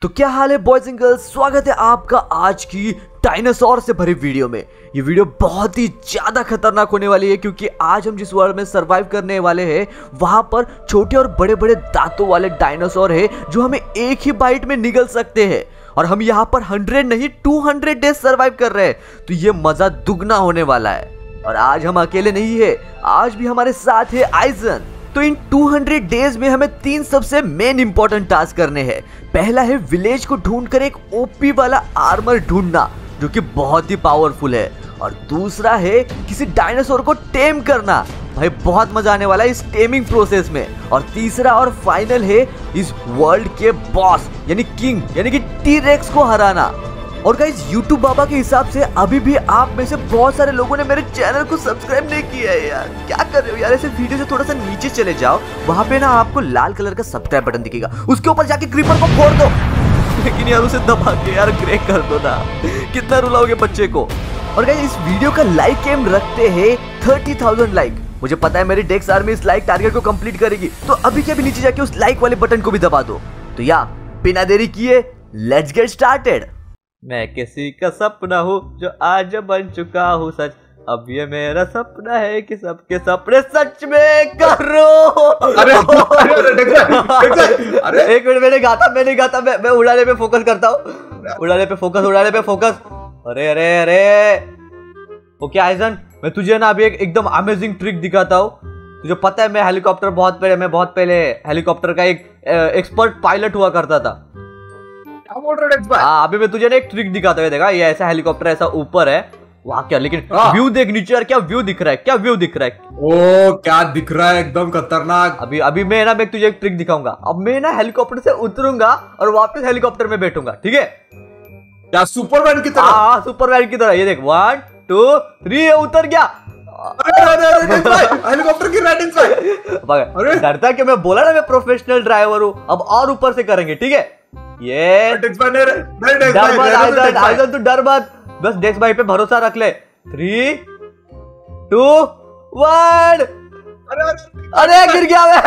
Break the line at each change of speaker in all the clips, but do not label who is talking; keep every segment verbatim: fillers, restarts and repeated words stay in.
तो क्या हाल है बॉयज एंड गर्ल्स, स्वागत है आपका आज की डायनासोर से भरी वीडियो में। ये वीडियो बहुत ही ज्यादा खतरनाक होने वाली है क्योंकि आज हम जिस वर्ल्ड में सरवाइव करने वाले हैं वहां पर छोटे और बड़े बड़े दांतों वाले डायनासोर है जो हमें एक ही बाइट में निगल सकते हैं और हम यहाँ पर हंड्रेड नहीं टू हंड्रेड डेज सरवाइव कर रहे हैं। तो ये मजा दुगना होने वाला है। और आज हम अकेले नहीं है, आज भी हमारे साथ है आइजन। तो इन टू हंड्रेड डेज में हमें तीन सबसे मेन इंपॉर्टेंट टास्क करने हैं। पहला है विलेज को ढूंढकर एक ओपी वाला आर्मर ढूंढना जो कि बहुत ही पावरफुल है, और दूसरा है किसी डायनासोर को टेम करना। भाई बहुत मजा आने वाला है इस टेमिंग प्रोसेस में। और तीसरा और फाइनल है इस वर्ल्ड के बॉस यानी किंग यानी कि टी रेक्स को हराना। और गाइस यूट्यूब बाबा के हिसाब से अभी भी आप में से बहुत सारे लोगों ने मेरे चैनल को सब्सक्राइब नहीं किया है यार। क्या कर रहे हो यार? ऐसे वीडियो से थोड़ा सा नीचे चले जाओ, वहां पे ना आपको लाल कलर का सब्सक्राइब बटन दिखेगा, उसके ऊपर जाके क्रीपर को फोड़ दो। लेकिन यार उसे दबा के यार ग्रे कर दो ना, कितना रुलाओगे बच्चे को। और गाइस इस वीडियो का लाइक एम रखते हैं थर्टी थाउजेंड लाइक। मुझे पता है मेरी डेक्स आर्मी इस लाइक टारगेट को कंप्लीट करेगी, तो अभी के अभी नीचे जाके उस लाइक वाले बटन को भी दबा दो। तो या बिना देरी किए लेट्स गेट स्टार्टेड। मैं किसी का सपना हूँ जो आज बन चुका हूँ सच, अब ये मेरा सपना है कि सबके सपने सच में करो।
अरे अरे अरे अरे
एक मिनट, मैंने गाता मैंने गाता मैं मैं उड़ाने पे फोकस करता हूँ, उड़ाने पे फोकस उड़ाने पे फोकस। अरे अरे अरे ओके आइजन, मैं तुझे ना अभी एक एकदम अमेजिंग ट्रिक दिखाता हूँ। तुझे पता है मैं हेलीकॉप्टर बहुत पहले मैं बहुत पहले हेलीकॉप्टर का एक एक्सपर्ट पायलट हुआ करता था। हाँ, अभी मैं तुझे ना एक ट्रिक दिखाता हूँ। देखा ये ऐसा हेलीकॉप्टर ऐसा ऊपर है वहाँ क्या, लेकिन व्यू देख नीचे यार, क्या व्यू दिख रहा है, क्या व्यू दिख रहा है।
ओ क्या दिख रहा है, एकदम खतरनाक।
अभी अभी मैं ना मैं तुझे एक ट्रिक दिखाऊंगा। अब मैं ना हेलीकॉप्टर से उतरूंगा और वापस हेलीकॉप्टर में बैठूंगा, ठीक है?
क्या सुपरमैन की तरह?
हाँ सुपरमैन की तरह। ये देख वन टू थ्री, उतर गया।
हेलीकॉप्टर की राइट साइड।
डरता कि मैं बोला ना मैं प्रोफेशनल ड्राइवर हूँ। अब और ऊपर से करेंगे, ठीक है? ये डर मत आइजन, तू डर मत, बस डेक्स भाई पे भरोसा रख ले। Three two one. अरे गिर गया मैं।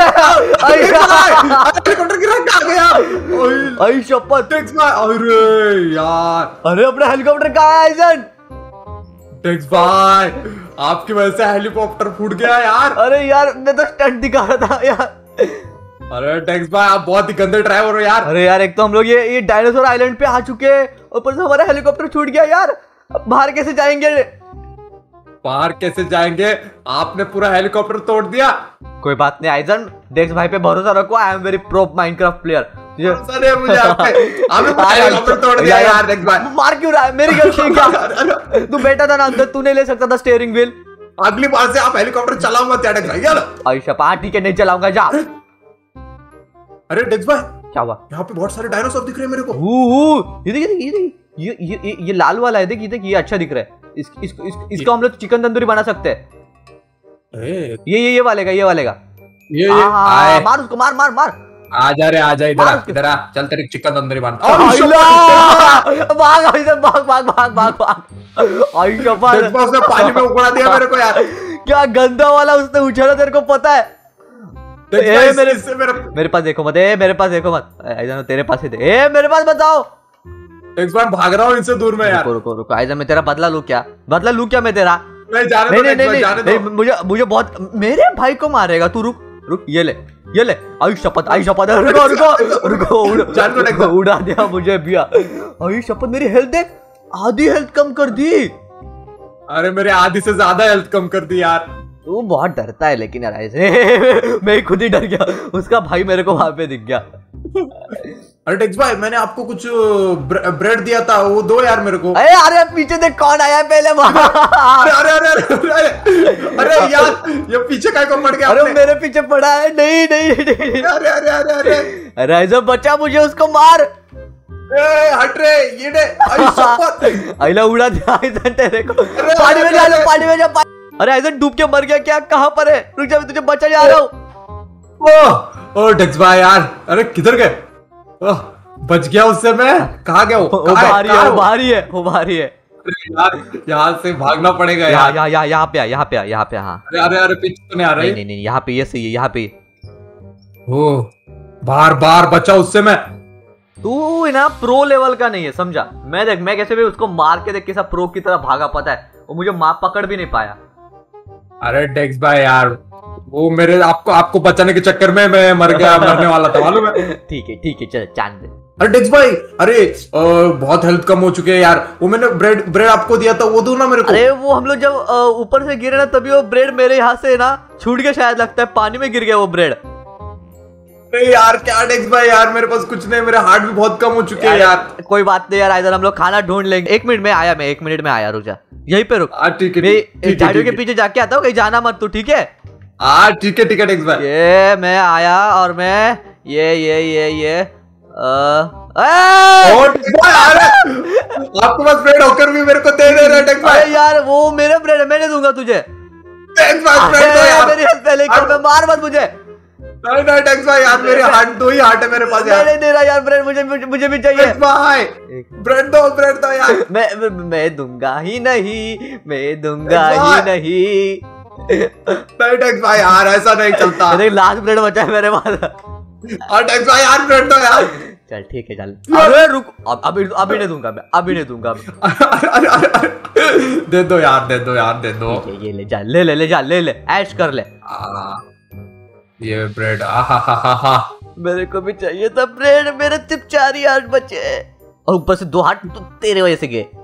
हेलीकॉप्टर गिरा गया।
आई शपथ।
डेक्स भाई, अरे यार,
अरे अपना हेलीकॉप्टर कहाँ है आइजन?
डेक्स भाई आपकी वजह से हेलीकॉप्टर फूट गया यार।
अरे यार मैं तो स्टंट दिखा रहा था यार।
अरे डेक्स भाई आप बहुत ही गंदे ड्राइवर हो यार।
अरे यार एक तो हम लोग ये ये डायनासोर आइलैंड पे आ चुके हैं, ऊपर से हमारा हेलीकॉप्टर छूट गया यार। अब बाहर कैसे जाएंगे?
बाहर कैसे जाएंगे? आपने पूरा हेलीकॉप्टर तोड़ दिया।
कोई बात नहीं आइजन, डेक्स भाई पे भरोसा रखो। I am very pro Minecraft player.
मुझे हेलीकॉप्टर तोड़ दिया यार डेक्स भाई।
मार क्यों रहा है? मेरी गलती क्या? तू बैठा था ना अंदर, तू नहीं ले सकता था स्टीयरिंग व्हील?
अगली बार से आप हेलीकॉप्टर चलाओ मत यार डेक्स भाई। यार
आयशा ठीक है, नहीं चलाऊंगा, जा।
अरे डेक्स भाई
क्या हुआ?
यहाँ पे बहुत सारे डायनासोर दिख रहे हैं मेरे को।
ये देख ये देख ये ये ये ये लाल वाला है, देख ये देख ये अच्छा दिख रहा है। इस, इस, इस, इसको हम लोग चिकन तंदूरी बना सकते हैं। ये ये ये वाले का ये वाले का
ये ये
आ, मार उसको, मार मार मार।
आ जा रे, आ जा इधर इधर आ, चल तेरी चिकन तंदूरी बना।
भाग भाग भाग भाग भाग भाग। आयशा
उसने पानी में उड़ा दिया मेरे को यार।
क्या गंदा वाला उसने उछाला, तेरे को पता है? ए, मेरे, मेरे, मेरे पास देखो मत, ए मेरे पास देखो मत, आइजन तेरे पास ही दे। ए मेरे पास बताओ।
एक बार भाग रहा हूँ इनसे दूर में यार।
रुको रुको रुको आइजन, मैं तेरा बदला लूं क्या? बदला लूं क्या मैं तेरा?
नहीं जाने
नहीं
दो,
नहीं नहीं,
जाने
नहीं,
दो।
मुझे मुझे बहुत, मेरे भाई को मारेगा तू। रुक रुक, ये ले ये ले। आई शपथ आई शपथ, रुको रुको रुको, उड़ा दिया मुझे भी। आई शपथ, मेरी हेल्थ देख, आधी हेल्थ कम कर दी।
अरे मेरे आधी से ज्यादा हेल्थ कम कर दी यार।
तू बहुत डरता है लेकिन यार ऐसे। मैं खुद ही डर गया, उसका भाई मेरे को वहां पे दिख गया।
अरे डेक्स भाई मैंने आपको कुछ ब्रेड दिया था, वो दो यार मेरे को।
अरे अरे पीछे देख कौन आया पहले।
अरे अरे अरे अरे अरे यार ये पीछे काय को पड़ गया?
अरे मेरे पीछे पड़ा है। नहीं नहीं नहीं।
अरे अरे अरे अरे
अरे ऐसा बचा, मुझे उसको मार।
ए हट रे, ये दे। आई शपथ,
आइला उड़ा दिया आइजन तेरे को। पानी में जा, पानी में जा। अरे आइजन डूब के मर गया क्या? कहाँ पर है? रुक जा, मैं तुझे बचा जा रहा हूँ।
ओ ओ डेक्स भाई यार, अरे किधर गए? बच गया उससे मैं। कहाँ गया वो?
वो बाहरी है, वो बाहरी है, वो बाहरी है।
यार यहाँ से भागना पड़ेगा यार।
यहाँ यहाँ यहाँ पे आ, यहाँ पे आ, यहाँ पे। हाँ
अरे अरे अरे पीछे तो नहीं आ रही।
नहीं नहीं, यहाँ पे ये सही है, यहाँ पे।
ओ बार बार बचा उससे मैं।
तू ना प्रो लेवल का नहीं है, समझा? मैं देख मैं कैसे भी उसको मार के देख कैसा प्रो की तरह भागा, पता है? वो मुझे मार पकड़ भी नहीं पाया।
अरे डेक्स भाई यार, वो मेरे आपको आपको बचाने के चक्कर में मैं मर गया, मरने वाला था मालूम है।
ठीक है ठीक है, चल चांद दे।
अरे डेक्स भाई, अरे आ, बहुत हेल्थ कम हो चुके हैं यार। वो मैंने ब्रेड ब्रेड आपको दिया था, वो दो ना मेरे को।
अरे वो हम लोग जब ऊपर से गिरे ना तभी वो ब्रेड मेरे यहाँ से ना छूट के शायद लगता है पानी में गिर गया वो ब्रेड।
नहीं यार क्या डेक्स भाई यार, मेरे पास कुछ नहीं, मेरे हार्ट भी बहुत कम हो चुके हैं यार।
कोई बात नहीं यार, इधर हम लोग खाना ढूंढ लेंगे। एक मिनट में आया, मैं एक मिनट में आया, रुक जा यहीं पे रुक।
ठीक है,
मैं झाड़ियों के पीछे जाके आता हूँ, कहीं जाना मत तू, ठीक है?
हाँ ठीक है ठीक है डेक्स भाई।
ये मैं आया और मैं ये ये ये ये
आपके पास ब्रेड होकर भी मेरे को दे दे रहे डेक्स भाई।
यार वो मेरा ब्रेड है, मैं दूंगा तुझे।
डेक्स भाई ब्रेड दो यार,
मेरी हेल्प पहले कर, मैं मार मत मुझे।
नहीं नहीं डेक्स भाई यार, मेरे हाथ दो ही हाथ है मेरे पास यार।
नहीं दे रहा यार ब्रेड, मुझे मुझे भी चाहिए।
डेक्स भाई ब्रेड दो, ब्रेड दो यार।
मैं मैं दूंगा ही नहीं, मैं दूंगा ही नहीं।
नहीं डेक्स भाई यार, ऐसा नहीं चलता।
देख लास्ट ब्रेड बचा है मेरे पास।
और डेक्स भाई यार ब्रेड दो यार।
चल ठीक है, चल अरे रुक, अब अभी अभी नहीं दूंगा मैं, अभी नहीं दूंगा।
अरे अरे अरे दे दो यार, दे दो यार, दे दो।
ये ले जा, ले ले ले जा, ले ले ऐश कर ले।
ये ब्रेड, आहा हा हा हा।
मेरे को भी चाहिए था ब्रेड, मेरे सिर्फ चार ही हाथ बचे और ऊपर से दो हाथ तो तेरे वजह से गए।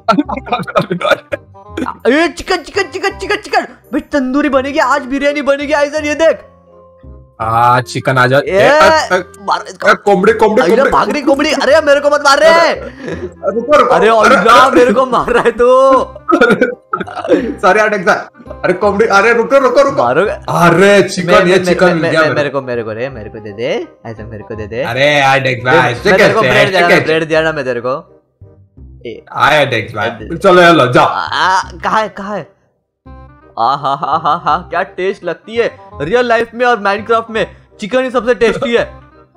Chicken chicken chicken chicken chicken भाई, तंदूरी बनेगी आज, बिरयानी बनेगी आइजन, ये देख।
हाँ चिकन आ जा।
कोमड़ी कोमड़ी भाग रही कोमड़ी। अरे मेरे को मत मार रहे हैं। अरे अल्लाह मेरे को मार रहा है तू।
सॉरी यार डेक्स भाई। अरे कोमड़ी, अरे रुको रुको रुको। अरे चिकन, ये चिकन मिल गया
मेरे को, मेरे को रे मेरे को दे दे, ऐसा मेरे को दे दे।
अरे यार डेक्स भाई,
मेरे को ब्रेड दिया ना, ब्रेड दिया ना मैं तेरे को।
आया डेक्स भाई, चलो चलो जाओ।
कहाँ है कहाँ है? आ हा हा हा हा, क्या टेस्ट लगती है रियल लाइफ में और माइनक्राफ्ट में, चिकन ही सबसे टेस्टी है।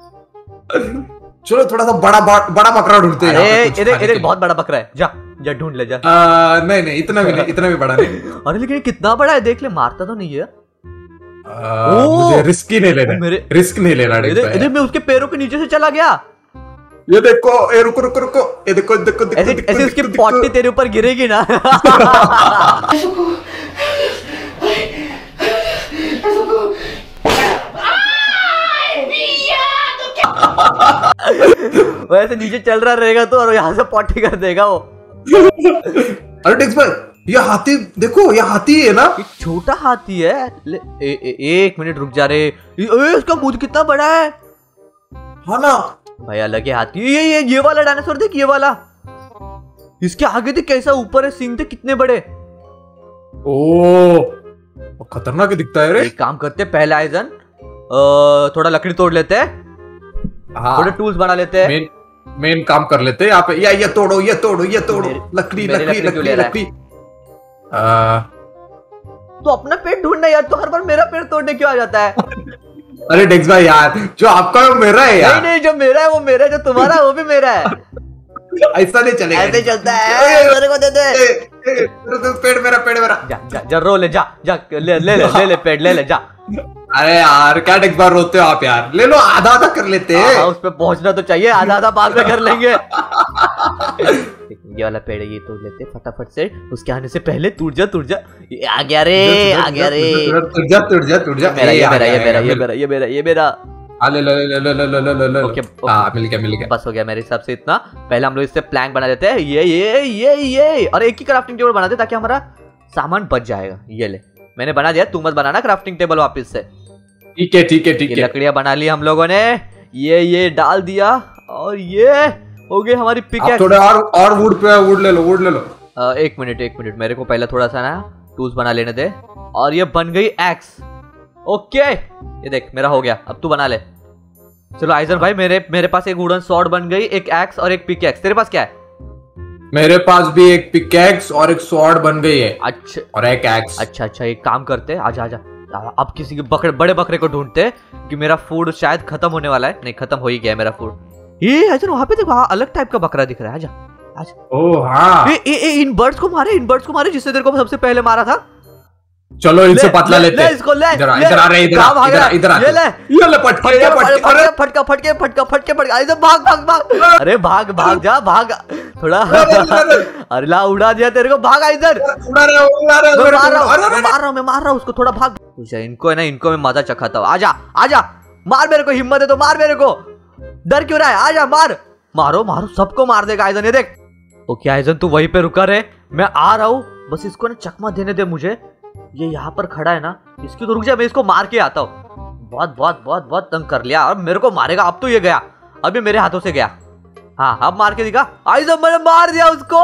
चलो थोड़ा सा बड़ा बड़ा बकरा ढूंढते हैं।
अरे इधर इधर बहुत बड़ा बकरा है, जा जा ढूंढ ले जा।
आ, नहीं नहीं इतना भी नहीं, इतना भी बड़ा नहीं।
अरे लेकिन कितना बड़ा है, देख ले, मारता तो नहीं है।
आ, मुझे रिस्क ही नहीं लेना, मेरे रिस्क नहीं लेना।
इधर मैं उसके पैरों के नीचे से चला गया।
ये देखो, ये रुको रुको रुको, ये देखो देखो देखो,
ऐसे
देखो,
ऐसे उसकी पॉटी तेरे ऊपर गिरेगी ना। वैसे नीचे चल रहा रहेगा तो, और यहाँ से पॉटी कर देगा वो।
अरे डेक्स भाई, ये हाथी देखो, ये हाथी है ना,
एक छोटा हाथी है। ले, ए, ए, एक मिनट रुक जा रे, इसका मुंह कितना बड़ा है।
हाँ ना
भाई अलग ही हाथी। ये ये ये वाला डायनासोर देख, ये वाला, इसके आगे देख कैसा ऊपर है, सींग थे कितने बड़े।
ओ खतरनाक दिखता है रे।
एक काम करते, पहले आइजन थोड़ा लकड़ी तोड़ लेते हैं, हाँ। थोड़े टूल्स बना लेते हैं,
मेन मेन काम कर लेते हैं यहाँ पे। या ये तोड़ो, ये तोड़ो, ये तोड़ो, लकड़ी लकड़ी लकड़ी लकड़ी।
तो अपना पेट ढूंढना यार, तो हर बार मेरा पेट तोड़ने क्यों आ जाता है?
अरे डेक्स भाई यार, जो आपका है वो मेरा है यार।
नहीं नहीं, जो मेरा है वो मेरा है, जो तुम्हारा है वो भी मेरा है।
ऐसा नहीं चलेगा,
ऐसे चलता है। मेरे को दे दे।
पेड़ मेरा, पेड़ मेरा।
जा जा जा रो ले, जा जा ले ले ले ले ले पेड़ ले ले जा।
अरे यार क्या डेक्स भाई रोते हो आप यार, ले लो, आधा आधा कर लेते हैं।
उस पे पहुंचना तो चाहिए, आधा आधा बाद में कर लेंगे। ये वाला पेड़ ये तोड़ लेते फटाफट से, उसके आने से पहले टूट जा टूट जा। आ गया रे, आ गया रे,
टूट जा टूट जा टूट जा।
मेरा ये मेरा ये मेरा ये मेरा ये मेरा ये मेरा।
ले ले ले ले ले ले ले ले। ओके हां मिल गया मिल गया,
बस हो गया मेरे हिसाब से इतना। पहले हम लोग इससे प्लैंक बना देते हैं, ये ये ये ये, और एक ही क्राफ्टिंग टेबल बना दे ताकि हमारा सामान बच जाएगा। ये ले मैंने बना दिया, तू मत बनाना क्राफ्टिंग टेबल वापस से।
ठीक है ठीक है ठीक है।
लकड़ियां बना ली हम लोगों ने, ये ये डाल दिया, और ये हो गई हमारी पिकैक्स।
थोड़ा और और वुड पे वुड ले लो, वुड ले लो।
आ, एक मिनट एक मिनट, मेरे को पहले थोड़ा सा ना टूल्स बना लेने दे। और ये बन गई एक्स। ओके ये देख मेरा हो गया, अब तू बना ले। चलो आइजन भाई, मेरे मेरे पास एक वुडन सॉर्ड बन गई, एक एक्स और एक पिकैक्स। तेरे पास क्या है?
मेरे पास भी एक पिकैक्स और एक सॉर्ड बन गई है।
अच्छा
और एक एक्स।
अच्छा अच्छा, एक काम करते, आजा आजा, अब किसी के बकरे बड़े बकरे को ढूंढते कि मेरा फूड शायद खत्म होने वाला है। नहीं खत्म हो ही गया मेरा फूड। ये आइजन वहां पे देखो, वहां अलग टाइप का बकरा दिख रहा है। आजा आजा।
ओह हाँ,
ए, ए, ए, इन बर्ड्स को मारे, इन बर्ड्स को मारे जिससे तेरे को सबसे पहले मारा था।
चलो इनसे पतला लेते
ले इसको ले
इधर इधर आ रहे इधर इधर इधर
ये ले
ये ले पटके ये पटके
अरे फटका फटके फटका फटके फटका इधर भाग भाग भाग अरे भाग भाग जा भाग थोड़ा अरे ला उड़ा दिया तेरे को भाग इधर
उड़ा रहा उड़ा रहा
मैं मार रहा हूं मैं मार रहा हूं मैं मार रहा हूं उसको थोड़ा भाग इनको है ना इनको मैं मजा चखाता हूं आजा आजा मार मेरे को हिम्मत है तो मार मेरे को डर क्यों रहा है आजा मार मारो मारो सबको मार देगा आइजन ये देख ओके आइजन तू वहीं पे रुका रहे मैं आ रहा हूं बस इसको ना चकमा देने दे मुझे ये यहाँ पर खड़ा है ना इसकी तो रुक जा मैं इसको मार के आता हूँ बहुत बहुत बहुत बहुत तंग कर लिया अब मेरे को मारेगा अब तो ये गया अभी मेरे हाथों से गया हाँ अब मार के दिखा आइजन मैंने मार दिया उसको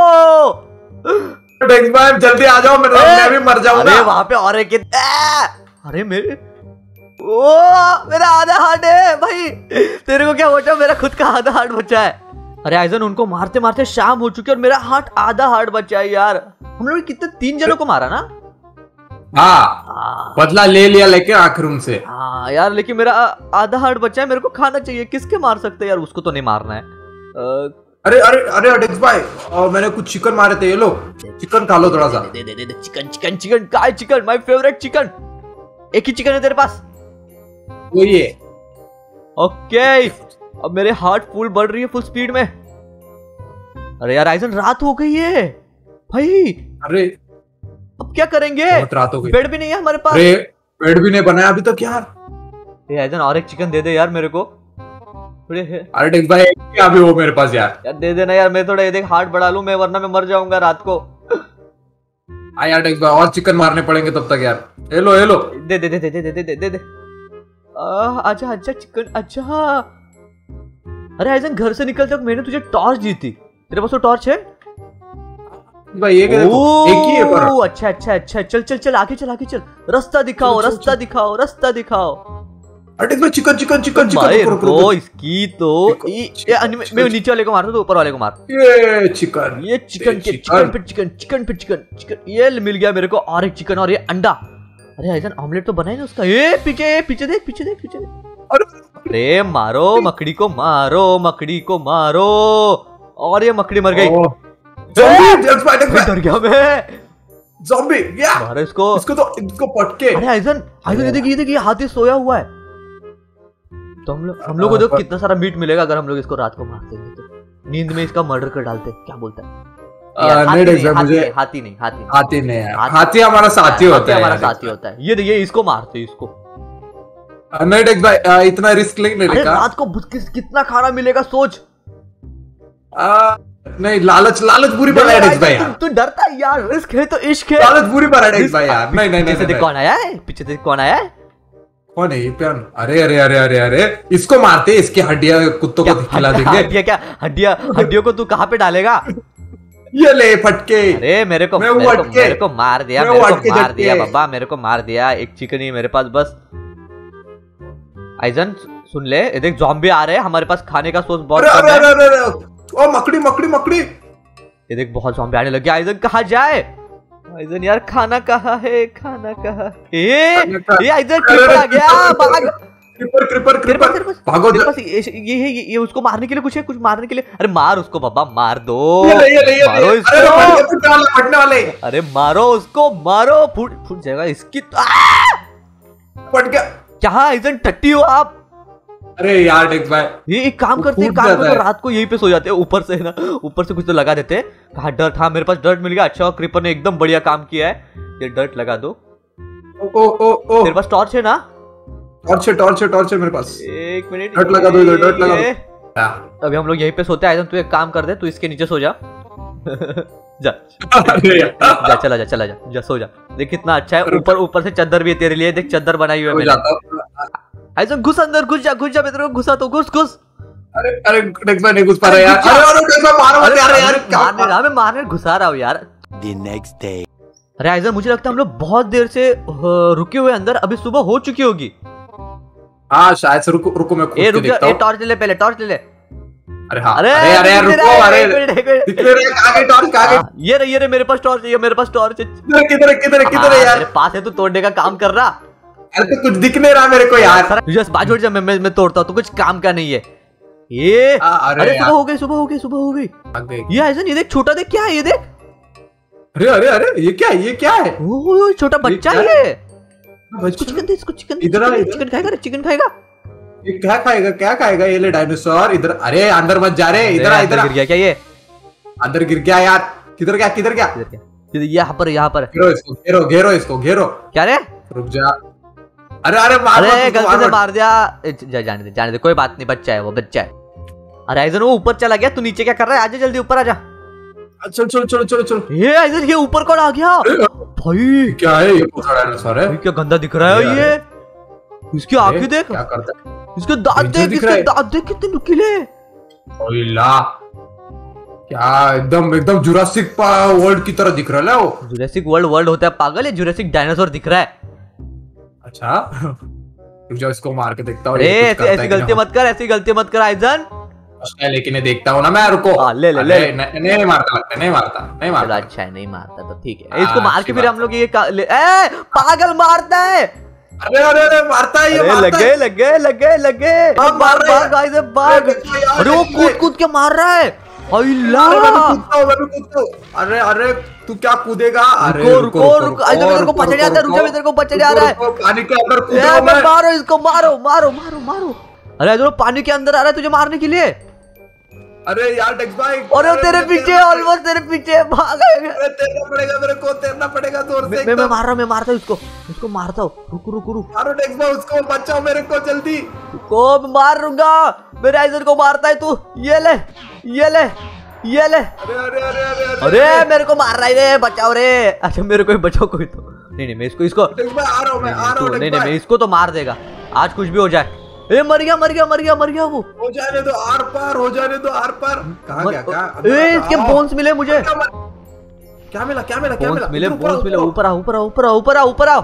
भाई जल्दी आ जाओ मैं मैं भी मर जाऊंगा
अरे वहां पे और एक अरे मेरे ओ मेरा आधा हार्ट है भाई तेरे को क्या बचा मेरा खुद का आधा हार्ट बचा है अरे आइजन उनको मारते मारते शाम हो चुकी है और मेरा हार्ट आधा हार्ट बचा है यार हम लोग कितने तीन जनों को मारा ना
हाँ बदला ले लिया लेके आखिर उनसे
हाँ यार लेकिन मेरा आधा हार्ट बचा है मेरे को खाना चाहिए किसके मार सकते हैं यार उसको तो नहीं मारना है आ...
अरे अरे अरे डेक्स भाई और मैंने कुछ चिकन मारे थे ये लो चिकन खा लो थोड़ा सा
दे दे दे दे चिकन चिकन चिकन काय चिकन माय फेवरेट चिकन एक ही चिकन है तेरे पास
वो ये
ओके अब मेरे हार्ट फुल बढ़ रही है फुल स्पीड में अरे यार आइजन रात हो गई है भाई
अरे
अब क्या करेंगे
रात हो गई
बेड भी नहीं है हमारे पास
अरे बेड भी नहीं बनाया अभी तक यार
ये आइजन और एक चिकन दे दे यार मेरे को
अरे डेक्स भाई क्या भी हो मेरे पास यार
यार दे देना यार मैं थोड़ा ये देख हार्ट बढ़ा लूं मैं वरना मैं मर जाऊंगा रात को
आ यार डेक्स भाई और चिकन मारने पड़ेंगे तब तक यार ये लो ये लो
दे दे दे दे दे दे दे दे दे अच्छा अच्छा चिकन अच्छा अरे आइजन घर से निकलते वक्त मैंने तुझे टॉर्च दी थी तेरे पास वो टॉर्च है
भाई ये देखो एक ही है पर
अच्छा अच्छा अच्छा चल चल चल आगे चल आगे चल रास्ता दिखाओ रास्ता दिखाओ रास्ता दिखाओ
अरे इसमें चिकन चिकन चिकन
चिकन तो इसकी तो ये मैं नीचे वाले को मारता तो ऊपर वाले को मार
ये चिकन
ये चिकन के चिकन पे चिकन चिकन पे चिकन चिकन ये मिल गया मेरे को और एक चिकन और ये अंडा अरे आइजन ऑमलेट तो बना है ना उसका ये पीछे पीछे देख पीछे देख पीछे देख अरे मारो मकड़ी को मारो मकड़ी को मारो और ये मकड़ी मर गई डर गया मैं
ज़ॉम्बी या
मारो इसको
इसको तो इसको पटके
अरे आइजन आइजन ये देखिए ये देखिए हाथी सोया हुआ है तो हम लोग हम लोग को देखो कितना सारा मीट मिलेगा अगर हम लोग इसको रात को मार देंगे तो नींद में इसका मर्डर कर डालते क्या बोलता है
नहीं नहीं मुझे
हाथी नहीं हाथी
हाथी नहीं हाथी हमारा साथी होता है
हमारा साथी होता है ये देखिए इसको मारते इसको
नहीं डेक्स भाई इतना रिस्क नहीं लेने का
रात को कितना खाना मिलेगा सोच
नहीं लालच लालच बुरी बना है डेक्स भाई यार
तू डरता है यार रिस्क है तो इश्क है
लालच बुरी बना है डेक्स भाई यार नहीं नहीं नहीं
कौन आया है पीछे से कौन आया है
कौन है ये प्यान अरे अरे अरे अरे अरे इसको मारते इसकी हड्डियां कुत्तों को खिला देंगे
हड्डियां क्या हड्डियां हड्डियों को तू कहाँ पे डालेगा
ये ले फटके
अरे मेरे को मेरे को, मेरे को मार दिया मेरे को मार दिया बाबा मेरे को मार दिया एक चिकन ही मेरे पास बस आइजन सुन ले देख ज़ॉम्बी आ रहे हैं हमारे पास खाने का सोर्स बहुत कम है
अरे अरे अरे ओ मकड़ी मकड़ी मकड़ी
ये देख बहुत ज़ॉम्बी आने लगे आइजन कहाँ जाए आइजन यार खाना कहाँ है खाना कहाँ ए ये आइजन क्रीपर आ गया भाग
क्रीपर क्रीपर क्रीपर भागो
तेरे पास ये ये ये उसको मारने के लिए कुछ है कुछ मारने के लिए अरे मार उसको बाबा मार दो
मारो इसको फटने वाले
अरे मारो उसको मारो फूट फूट जाएगा इसकी
फट गया
क्या आइजन टट्टी हो आप
अरे यार डेक्स भाई
ये एक काम करते हैं काम करते रात को यहीं पे सो जाते हैं ऊपर से ना ऊपर से कुछ तो लगा देते हैं कहा डर्ट हाँ मेरे पास डर्ट मिल गया अच्छा क्रीपर ने एकदम बढ़िया काम किया है ये डर्ट लगा दो
ओ ओ ओ
तेरे पास टॉर्च है ना
टॉर्च है टॉर्च है टॉर्च है मेरे पास
एक मिनट
डर्ट लगा दो इधर डर्ट लगा दो
अभी हम लोग यहीं पे सोते हैं तू एक काम कर दे तू इसके नीचे सो जा जा जा चला जा चला जा जा सो जा देख कितना अच्छा है ऊपर ऊपर से चादर भी है तेरे लिए देख चादर बनाई हुई है मैंने ऐसा घुस अंदर घुस जा घुस जा मैं तेरे को घुसा तो घुस घुस
अरे अरे डेक्स भाई नहीं घुस पा रहा यार अरे अरे डेक्स भाई मारो मत यार यार
मारने रहा मैं मारने घुसा रहा हूं यार द नेक्स्ट डे अरे आइजन मुझे लगता है हम लोग बहुत देर से रुके हुए अंदर अभी सुबह हो चुकी होगी
हां शायद से रुको रुको मैं खुद
के देखता हूं ए टॉर्च ले पहले टॉर्च ले ले
अरे हां अरे अरे यार रुको अरे दिखने रे आगे टॉर्च आगे
ये रे ये रे मेरे पास टॉर्च है ये मेरे पास टॉर्च है
किधर किधर किधर किधर है यार
मेरे पास है तू तोड़ने का काम कर रहा
अरे तो कुछ दिख नहीं रहा मेरे को यार
जस्ट बाजू हट जा मैं मैं तोड़ता हूं तो कुछ काम का नहीं है ये अरे सुबह हो गई सुबह हो गई सुबह हो गई ये आइजन ये देख छोटा देख क्या है ये देख
अरे अरे अरे ये क्या है ये क्या है?
ओह छोटा बच्चा है ये।
बच्चा
चिकन दे इसको, चिकन
इधर आ,
चिकन खाएगा, चिकन खाएगा।
ये क्या खाएगा क्या खाएगा? ये ले डायनासोर इधर। अरे अंदर मत जा रे, इधर आ इधर
गिर गया क्या ये?
अंदर गिर गया यार। किधर गया किधर गया?
यहाँ पर यहाँ पर
घेरो इसको घेरो घेरो इसको घेरो।
क्या रे?
रुक जा। अरे अरे मार
अरे गलती से मार दिया। जा, जाने दे जाने दे, कोई बात नहीं, बच्चा है वो, बच्चा है। अरे आइजन वो ऊपर चला गया, तू नीचे क्या कर रहा है? आजा जल्दी ऊपर आजा।
चलो चलो चलो चलो चलो।
ये आइजन ये ऊपर कौन आ गया भाई?
क्या है ये? पूछा डायनासोर है
क्या गंदा दिख रहा है ये। इसकी आंखें देख,
क्या करता है?
इसके दांत देख, इसके दांत देख कितने नुकीले।
ओइला क्या एकदम एकदम जुरासिक वर्ल्ड की तरह दिख रहा है वो।
जुरासिक वर्ल्ड वर्ल्ड होता है पागल, ये जुरासिक डायनासोर दिख रहा है।
अच्छा रुक जाओ, इसको मार के देखता हूँ।
अरे ऐसी ऐसी गलती मत कर, ऐसी गलती मत कर आइजन।
लेकिन देखता हूँ ना मैं, रुको।
आ, ले ले ले
नहीं, नहीं मारता लगता, नहीं मारता नहीं मारता।
अच्छा है नहीं मारता तो ठीक है, इसको मार के फिर हम लोग ये ए पागल मारता है।
अरे अरे अरे मारता है ये, मारता
लगे लगे लगे लगे भाग भाग गाइस भाग। अरे वो कूद कूद के मार रहा है।
अरे अरे तू क्या कूदेगा? अरे
रुको रुको रुको, इधर मेरे को पकड़ जाता है, रुको इधर को पकड़ जा रहा है।
पानी के अंदर कूदो
मैं। मारो इसको, मारो मारो मारो मारो। अरे इधर पानी के अंदर आ रहा है तुझे मारने के लिए।
अरे यार डेक्स भाई,
अरे तेरे पीछे, ऑलमोस्ट तेरे पीछे भाग।
अरे तैरना पड़ेगा मेरे को, तैरना पड़ेगा जोर से।
मैं मैं मार रहा हूं, मैं मारता हूं इसको, इसको मारता हूं। रुको रुको रुको,
मारो डेक्स भाई उसको, बचाओ मेरे को जल्दी।
को मार दूंगा, मेरे आइजन को मारता है तू। ये ले ये ले ये ले।
अरे अरे अरे अरे
अरे मेरे को मार रहा है रे, बचाओ रे। अच्छा मेरे को बचाओ कोई तो। नहीं नहीं मैं इसको इसको
डेक्स भाई आ रहा हूं मैं, आ रहा हूं।
नहीं नहीं मैं इसको तो मार देगा आज, कुछ भी हो जाए। ए मर गया मर गया मर गया मर गया वो।
हो जाने दो आर पार, हो जाने दो आर पार। कहां गया क्या?
ए इसके बोन्स मिले मुझे।
क्या मिला क्या मिला क्या मिला?
बोन्स मिले, बोन्स मिले। ऊपर आ ऊपर आ ऊपर आ ऊपर आ ऊपर आ।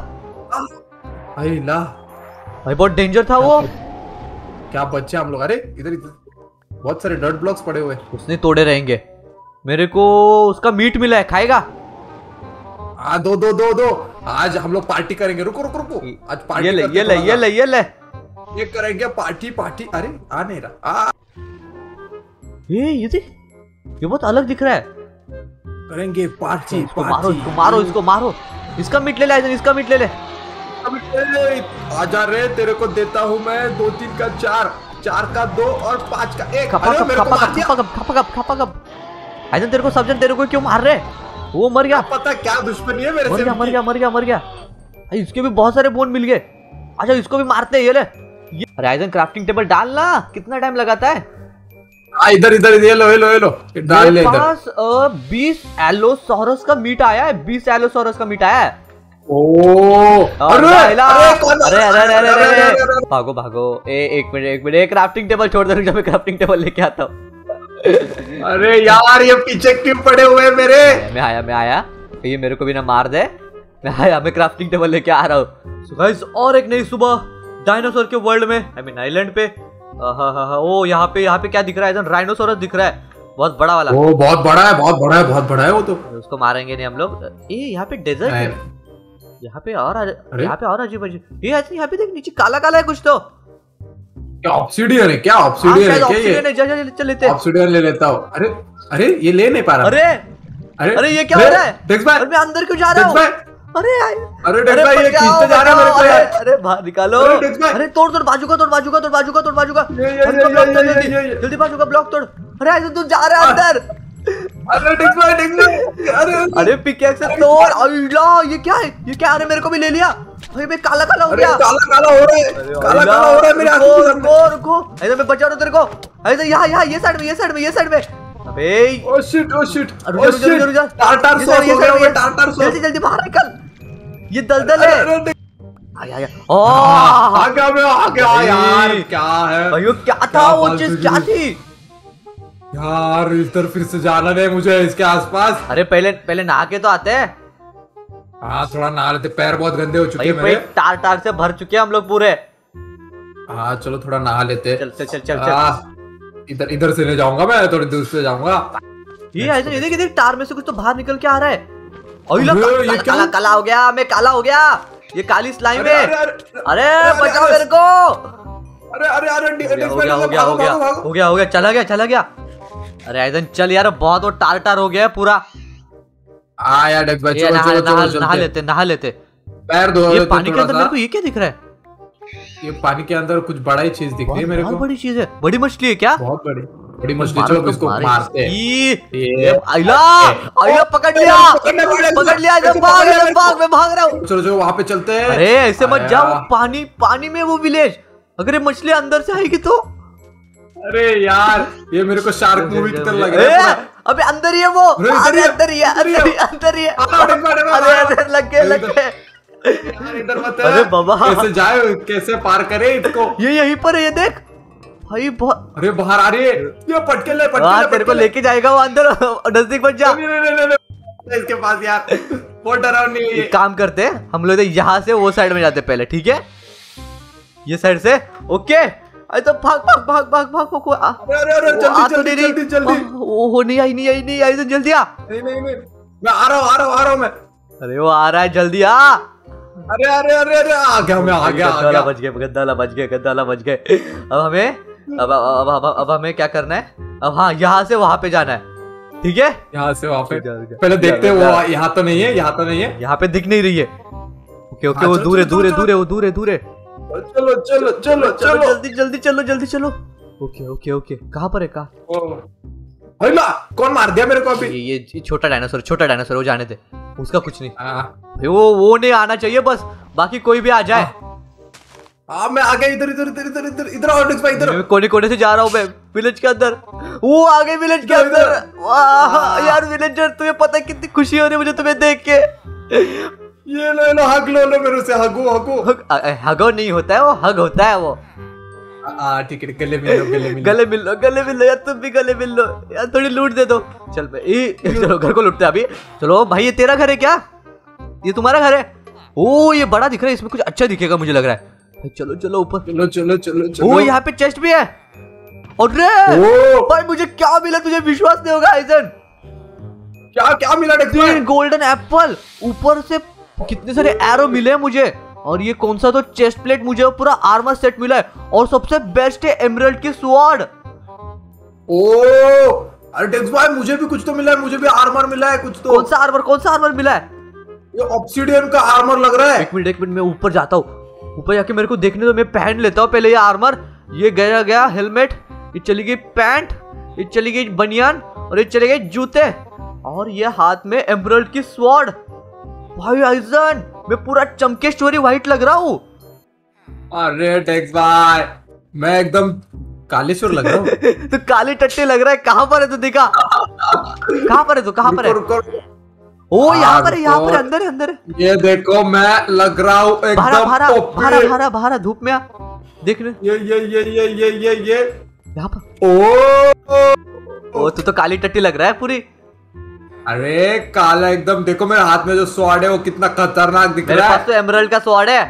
भाई ला
भाई बहुत डेंजर था वो।
क्या बच्चे हम लोग। अरे इधर इधर बहुत सारे डर्ट ब्लॉक्स पड़े हुए,
उसने तोड़े रहेंगे। मेरे को उसका मीट मिला है, खाएगा?
हाँ दो दो दो दो। आज हम लोग पार्टी करेंगे। रुको रुको रुको, आज पार्टी
ये ले ये ले ये ले ये ले
ये करेंगे पार्टी पार्टी। अरे आ नहीं रहा। आ
ये ये देख, ये बहुत अलग दिख रहा है।
करेंगे पार्टी।
इसको मारो इसको मारो इसको मारो। इसका मीट ले ले आइजन, इसका मीट ले ले।
आजा रे, तेरे को देता हूँ मैं दो तीन का चार, चार का दो और पांच का एक।
खपा कप खपा कप खपा कप खपा कप खपा कप। आइजन तेरे को सब्जन तेरे को क्यों मार रहे? वो मर गया।
पता क्या दुश्मनी है मेरे
से? मर गया मर गया मर गया मर गया। इसके भी बहुत सारे बोन मिल गए। अच्छा इसको भी मारते हैं, ये ले। अरे आइजन क्राफ्टिंग टेबल डालना, कितना टाइम लगाता है?
आ, इधर इधर ये लो ये लो ये लो, डाल ले इधर।
पास बीस एलोसॉरस का मीट आया है, बीस एलोसॉरस का मीट आया है।
ओ अरे अरे
अरे अरे अरे अरे भागो भागो। ए एक मिनट एक मिनट, क्राफ्टिंग टेबल छोड़ दे, जब मैं क्राफ्टिंग टेबल लेके आता हूँ।
अरे यार ये पीछे क्यों पड़े हुए मेरे?
मैं आया मैं आया, ये मेरे को भी ना मार दे। मैं आया, मैं क्राफ्टिंग टेबल लेके आ रहा हूँ। सो गाइस और एक नई सुबह डायनासोर के वर्ल्ड में, आई मीन आइलैंड पे। हाँ हाँ हाँ ओ यहाँ पे यहाँ पे क्या दिख रहा है? राइनोसोरस दिख रहा है, बहुत बड़ा वाला।
वो बहुत बड़ा है बहुत बड़ा है बहुत बड़ा है वो तो।
उसको मारेंगे नहीं हम लोग। ये यहाँ पे डेजर्ट है, यहाँ पे और यहाँ पे और अजीब अजीब। ये यहाँ पे देख नीचे काला काला है कुछ तो।
क्या ऑब्सिडियन है? क्या ऑब्सिडियन है?
ऑब्सिडियन है, चल चल लेते हैं।
ऑब्सिडियन ले लेता हूँ। अरे अरे ये ले नहीं पा रहा।
अरे अरे अरे ये क्या हो रहा है?
डेक्स भाई
मैं अंदर क्यों जा रहा हूँ?
अरे
अरे
डेक्स भाई ये खींचते जा रहा है मेरे को यार।
अरे बाहर निकालो। अरे तोड़ तोड़ बाजू का, तोड़ बाजू का, तोड़ बाजू का, तोड़ बाजू का। जल्दी जल्दी बाजू का ब्लॉक तोड़। अरे आइजन तू जा रहा है अंदर।
अरे डेक्स भाई डेक्स भाई अरे
अरे पिकैक्स से तोड़। अल्ला ये क्या है? ये क्या? अरे मेरे को भी ले लिया भाई, मैं काला काला हो गया।
काला काला हो रहा है, काला काला हो रहा है मेरे आंखों के सामने।
रुको रुको आइजन मैं बचा रहा हूं तेरे को। आइजन यहाँ यहाँ ये साइड में ये साइड में ये साइड में। अबे
ओ शिट ओ शिट
रुक जा रुक जा।
टार्टार सॉस हो गया मैं, टार्टार सॉस।
जल्दी जल्दी बाहर निकल, ये दलदल है। आया आया ओ
आ गया मैं, आ गया यार। क्या है
भाई? क्या था वो चीज? क्या थी
यार? इधर फिर से जाना नहीं मुझे इसके आसपास।
अरे पहले पहले नहा के तो आते हैं।
हाँ थोड़ा नहा लेते, पैर बहुत गंदे हो चुके हैं मेरे।
टार टार से भर चुके हैं हम लोग पूरे।
हाँ चलो थोड़ा नहा लेते।
चल चल चल चल चल।
इधर इधर से नहीं जाऊंगा मैं, थोड़ी दूर से जाऊंगा।
ये ऐसे ये देख ये देख, टार में से कुछ तो बाहर निकल के आ रहा है। ये काला काला हो गया, मैं काला हो गया। ये काली स्लाइम है। अरे बचाओ मेरे को।
अरे अरे अरे
हो गया हो गया हो गया हो गया हो गया चला गया चला गया। अरे आइजन चल यार, बहुत वो टार टार हो गया पूरा।
आ यार डेक्स भाई,
ये
चलो
नहा
चलो
नहा
चलो
नहा
चलते।
लेते नहा लेते।
पैर धो
ये
लेते
पानी के
थोड़ा
अंदर
सा।
मेरे को ये क्या दिख रहा है?
ये पानी के अंदर कुछ बड़ा ही चीज दिख रही है मेरे
बहुत
को।
बड़ी चीज है, बड़ी मछली है क्या?
बहुत बड़ी बड़ी मछली।
मारो
चलो
तो
इसको
मारे।
मारते हैं।
ई,
ये
आइला आइला पकड़ लिया, पकड़ लिया, इधर भाग इधर भाग, मैं भाग रहा हूँ।
चलो चलो वहां पे चलते हैं।
अरे ऐसे मत जाओ, पानी पानी में वो विलेज, अगर ये मछली अंदर से आएगी तो।
अरे यार ये मेरे को शार्क मूवी की तरह लग रहा है।
अबे अंदर ही है वो,
अरे इधर ही है,
अंदर ही है,
इधर ही
अंदर
है।
ही अंदर ही है।
आ, अरे अरे,
अरे अरे लग गए लग गए।
यार इधर मत।
अरे बाबा।
कैसे जाए, कैसे पार करे इसको?
ये यहीं पर है, ये देख भाई बहुत।
अरे बाहर आ रही है ये, पटके ले पटके
हाँ
ले,
तेरे को
पटके ले।
लेके जाएगा वो अंदर, नजदीक मत जा।
नहीं, नहीं, नहीं, नहीं, इसके पास यार वो डरावनी है ये।
एक काम करते हैं हम लोग, यहाँ से वो साइड में जाते हैं पहले, ठीक है? ये साइड से, ओके। अरे तो भाग भाग भाग भाग भाग भाग।
अरे अरे अरे जल्दी जल्दी जल्दी जल्दी।
वो नहीं आई नहीं आई नहीं आई तो जल्दी आ।
नहीं नहीं नहीं, मैं आ रहा हूँ आ रहा हूँ आ रहा हूँ मैं।
अरे वो आ रहा है, जल्दी आ।
अरे अरे अरे अरे आ गया मैं, आ गया आ
गद्दाला
गया।
बच गए, गद्दाला बच गए, गद्दाला बच गए। अब हमें अब अब अब अब हमें क्या करना है? अब हाँ यहाँ से वहां पे जाना है, ठीक है?
यहाँ से वहाँ पे
जा, जा,
पहले देखते हैं
जा,
वो यहाँ तो नहीं है, यहाँ तो नहीं है।
यहाँ पे दिख नहीं रही है। ओके ओके,
हाँ,
वो
चलो,
दूर है
चलो,
दूर है
चलो,
दूर है वो दूर है दूर है।
चलो चलो चलो
चलो
चलो।
जल्दी जल्दी चलो जल्दी चलो। ओके ओके ओके, कहाँ पर है कहाँ?
अरे ला, कौन मार दिया मेरे को अभी?
ये ये ये छोटा डायनासोर, छोटा डायनासोर, वो जाने दे, उसका कुछ नहीं।
हाँ
भाई वो वो नहीं आना चाहिए बस, बाकी कोई भी आ जाए।
हाँ, मैं आ गया इधर इधर इधर इधर इधर इधर आओ डेक्स भाई इधर।
मैं कोने कोने से जा रहा हूँ मैं विलेज के अंदर। वो आ गए विलेज के अंदर। वाह यार विलेजर, तुम्हें पता है कितनी खुशी हो रही है मुझे तुम्हें देख के।
ये लो लो हग लो लो मेरे से, हगो हगो।
हग, हगो नहीं होता है वो, हग होता है वो।
हाँ ठीक है, गले मिल लो गले मिल लो।
गले मिल लो गले मिल लो यार, तुम भी गले मिल लो यार, थोड़ी लूट दे दो। चल भाई ये- चलो घर को लूटते हैं अभी। चलो भाई, ये तेरा घर है क्या? ये तुम्हारा घर है? ओ ये बड़ा दिख रहा है, इसमें कुछ अच्छा दिखेगा मुझे लग रहा है। भाई चलो चलो ऊपर।
चलो चलो चलो चलो।
ओ यहाँ पे चेस्ट भी है। अरे
ओ
भाई मुझे क्या मिला, तुझे विश्वास नहीं होगा आइजन।
क्या क्या मिला डेक्स भाई?
तीन गोल्डन एप्पल, ऊपर से कितने सारे एरो मिले हैं मुझे, और ये कौन सा तो चेस्ट प्लेट, मुझे पूरा आर्मर सेट मिला है, और सबसे बेस्ट है एमराल्ड की स्वॉर्ड।
ओ अरे डेक्स भाई मुझे भी कुछ तो मिला है, मुझे भी आर्मर मिला है कुछ तो।
कौन सा आर्मर, कौन सा आर्मर मिला है?
ये ऑब्सिडियन का आर्मर लग रहा है।
एक मिनट एक मिनट, मैं ऊपर जाता हूँ, ऊपर जाके मेरे को देखने दो, मैं पहन लेता हूँ पहले ये आर्मर। ये गया गया हेलमेट, ये चली गई पैंट, ये चली गई बनियान, और ये चले गए जूते, और ये हाथ में एमराल्ड की स्वॉर्ड। भाई आइजन मैं पूरा चमके स्टोरी व्हाइट लग रहा हूँ।
अरे डेक्स भाई मैं एकदम कालेश्वर लग रहा हूँ।
तो काली टट्टी लग रहा है। कहाँ पर है तू, दिखा कहाँ पर है तू, कहाँ पर है?
रुको, रुको।
ओ यहाँ पर है, यहाँ
रुको।
पर अंदर है, अंदर है।
ये देखो मैं लग रहा हूँ
भारा
एकदम
भारा
ओपी।
भारा भारा भारा, धूप में आ, देख ले
ये ये ये ये ये ये ये
यहाँ पर।
ओ
ओ तू तो काली टट्टी लग रहा है पूरी।
अरे काला एकदम, देखो मेरे हाथ में जो स्वॉर्ड है वो कितना खतरनाक दिख
मेरे
रहा
पास
है।
तो एमराल्ड का स्वॉर्ड है।